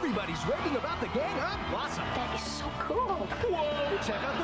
Everybody's raving about the gang, huh? Awesome. That is so cool. Whoa, check out